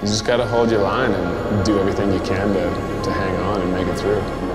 You just got to hold your line and do everything you can to hang on and make it through.